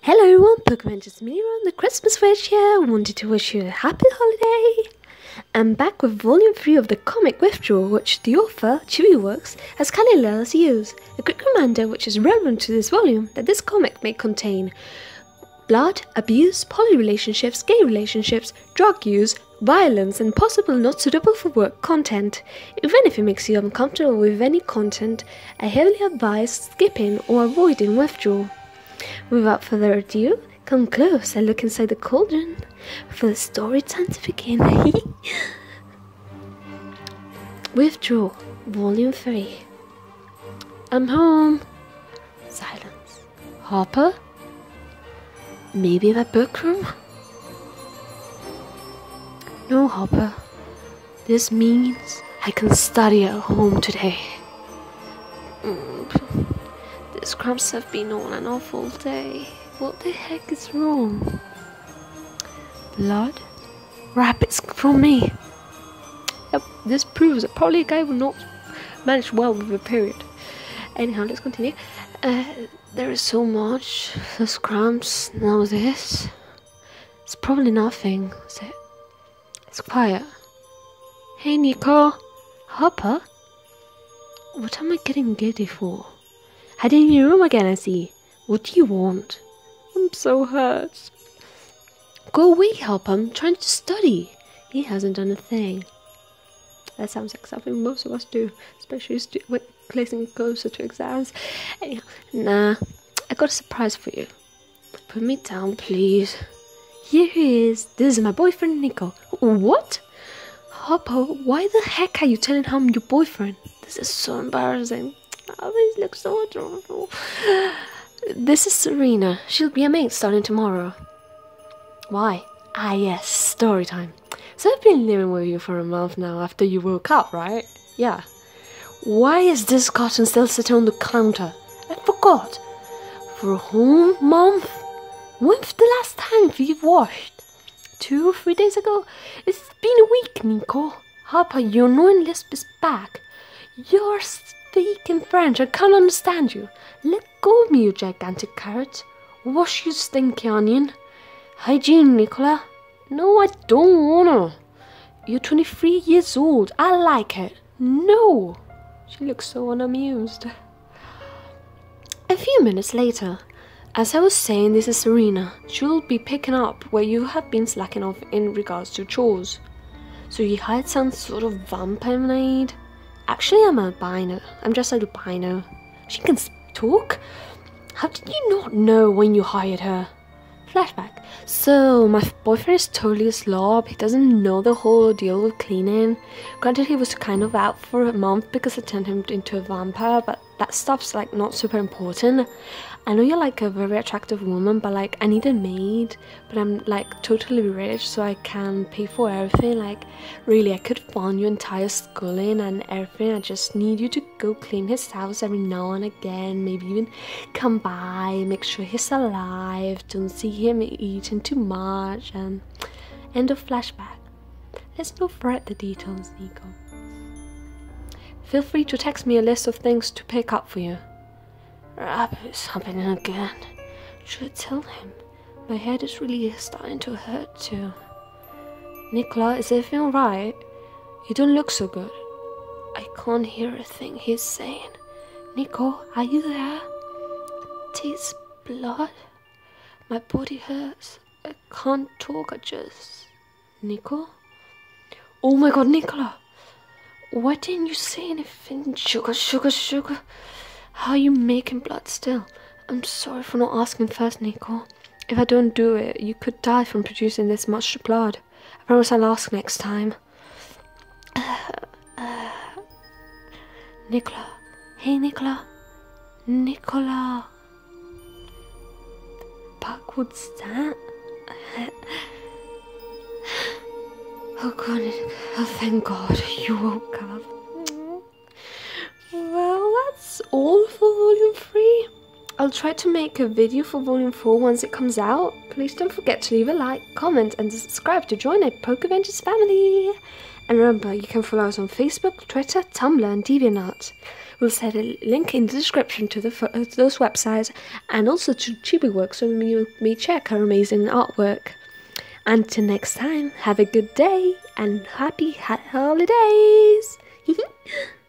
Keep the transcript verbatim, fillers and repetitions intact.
Hello everyone, Pokemon just me, Rowan the Christmas Witch here. Wanted to wish you a happy holiday. I'm back with volume three of the comic Withdrawal, which the author, Chibiworks, has kindly let us use. A quick reminder which is relevant to this volume that this comic may contain blood, abuse, poly relationships, gay relationships, drug use, violence and possible not suitable for work content. If anything makes you uncomfortable with any content, I heavily advise skipping or avoiding Withdrawal. Without further ado, come close and look inside the cauldron for the story time to begin. Withdrawal, Volume three. I'm home. Silence. Hopper? Maybe my book room? No, Hopper. This means I can study at home today. Mm. These cramps have been on and off all day. What the heck is wrong? Blood? Rabbits from me. Yep, this proves that probably a guy will not manage well with a period. Anyhow, let's continue. Uh, there is so much. Those cramps, now this. It's probably nothing, is it? It's quiet. Hey, Nico. Hopper? What am I getting giddy for? Hiding in your room again, I see. What do you want? I'm so hurt. Go away, Hopper. I'm trying to study. He hasn't done a thing. That sounds like something most of us do, especially when placing closer to exams. Anyhow, nah, I got a surprise for you. Put me down, please. Here he is. This is my boyfriend, Nico. What? Hopper, why the heck are you telling him I'm your boyfriend? This is so embarrassing. Oh, these look so adorable. This is Serena. She'll be a maid starting tomorrow. Why? Ah, yes, story time. So I've been living with you for a month now after you woke up, right? Yeah. Why is this cotton still sitting on the counter? I forgot. For a whole month? When's the last time you've washed? Two or three days ago? It's been a week, Nico. Harper, your annoying lisp is back. You're speaking French, I can't understand you. Let go of me, you gigantic carrot. Wash, you stinky onion. Hygiene, Nicola. No, I don't wanna. You're twenty-three years old. I like it. No. She looks so unamused. A few minutes later, as I was saying, this is Serena. She'll be picking up where you have been slacking off in regards to chores. So you hired some sort of vampire maid? Actually, I'm albino. I'm just albino. She can talk? How did you not know when you hired her? Flashback. So, my boyfriend is totally a slob. He doesn't know the whole deal with cleaning. Granted, he was kind of out for a month because I turned him into a vampire, but that stuff's like not super important. I know you're like a very attractive woman, but like I need a maid, but I'm like totally rich, so I can pay for everything. Like really, I could fund your entire schooling and everything. I just need you to go clean his house every now and again, maybe even come by, make sure he's alive, don't see him eating too much, and end of flashback. Let's not fret the details, Nico. Feel free to text me a list of things to pick up for you. Rabbit's happening again. Should I tell him? My head is really starting to hurt too. Nicola, is everything alright? You don't look so good. I can't hear a thing he's saying. Nico, are you there? It tastes blood. My body hurts. I can't talk, I just... Nico? Oh my god, Nicola! Why didn't you say anything? Sugar, sugar, sugar. How are you making blood still? I'm sorry for not asking first, Nico. If I don't do it, you could die from producing this much blood. I promise I'll ask next time. Uh, uh, Nicola. Hey, Nicola. Nicola. Backward stat? Oh god, oh thank god, you woke up. Well, that's all for volume three. I'll try to make a video for volume four once it comes out. Please don't forget to leave a like, comment and subscribe to join our Pokevengers family. And remember, you can follow us on Facebook, Twitter, Tumblr and DeviantArt. We'll set a link in the description to, the, to those websites and also to Chibiworks so you may check her amazing artwork. Until next time, have a good day and happy holidays!